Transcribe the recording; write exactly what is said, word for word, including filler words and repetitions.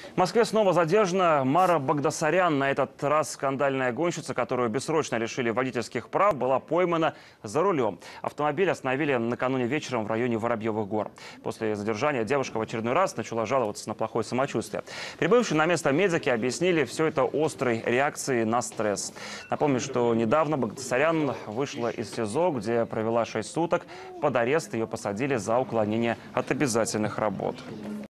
В Москве снова задержана Мара Багдасарян. На этот раз скандальная гонщица, которую бессрочно лишили водительских прав, была поймана за рулем. Автомобиль остановили накануне вечером в районе Воробьевых гор. После задержания девушка в очередной раз начала жаловаться на плохое самочувствие. Прибывшие на место медики объяснили все это острой реакцией на стресс. Напомню, что недавно Багдасарян вышла из СИЗО, где провела шесть суток. Под арест ее посадили за уклонение от обязательных работ.